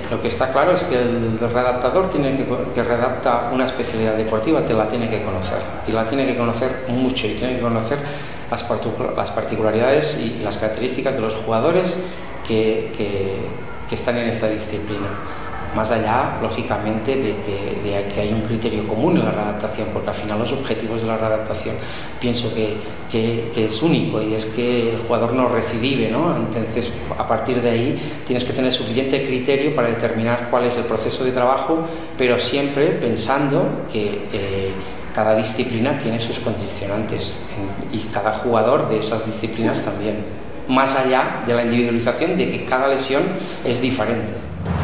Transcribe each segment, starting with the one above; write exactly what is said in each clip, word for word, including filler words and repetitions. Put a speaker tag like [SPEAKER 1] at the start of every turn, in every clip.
[SPEAKER 1] Lo que está claro es que el redactador tiene que, que redacta una especialidad deportiva, te la tiene que conocer, y la tiene que conocer mucho, y tiene que conocer las, las particularidades y las características de los jugadores que, que, que están en esta disciplina. Más allá, lógicamente, de que, de que hay un criterio común en la redactación, porque al final los objetivos de la redactación pienso que, que, que es único, y es que el jugador no recidive, ¿no? Entonces, a partir de ahí tienes que tener suficiente criterio para determinar cuál es el proceso de trabajo, pero siempre pensando que eh, cada disciplina tiene sus condicionantes y cada jugador de esas disciplinas también, más allá de la individualización de que cada lesión es diferente.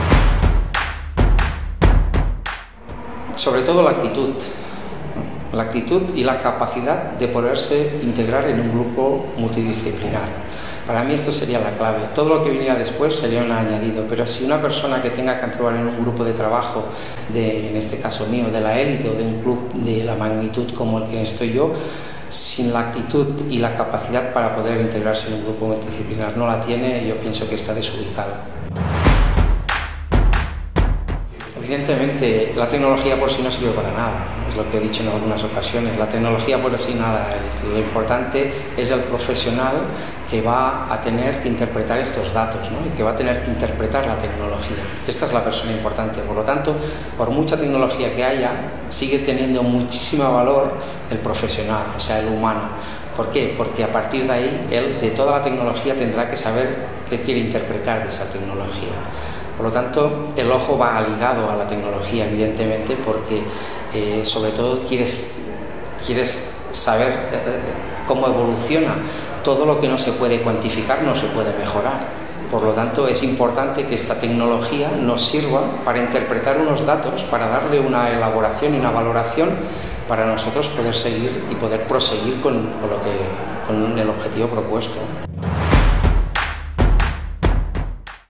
[SPEAKER 1] Sobre todo la actitud, la actitud y la capacidad de poderse integrar en un grupo multidisciplinar. Para mí esto sería la clave. Todo lo que viniera después sería un añadido, pero si una persona que tenga que actuar en un grupo de trabajo, de, en este caso mío, de la élite o de un club de la magnitud como el que estoy yo, sin la actitud y la capacidad para poder integrarse en un grupo multidisciplinar no la tiene, yo pienso que está desubicado. Evidentemente, la tecnología por sí no sirve para nada, es lo que he dicho en algunas ocasiones. La tecnología por sí nada, lo importante es el profesional que va a tener que interpretar estos datos, ¿no? Y que va a tener que interpretar la tecnología. Esta es la persona importante, por lo tanto, por mucha tecnología que haya, sigue teniendo muchísimo valor el profesional, o sea, el humano. ¿Por qué? Porque a partir de ahí, él de toda la tecnología tendrá que saber qué quiere interpretar de esa tecnología. Por lo tanto, el ojo va ligado a la tecnología, evidentemente, porque eh, sobre todo quieres, quieres saber eh, cómo evoluciona. Todo lo que no se puede cuantificar no se puede mejorar. Por lo tanto, es importante que esta tecnología nos sirva para interpretar unos datos, para darle una elaboración y una valoración para nosotros poder seguir y poder proseguir con, con, lo que, con el objetivo propuesto.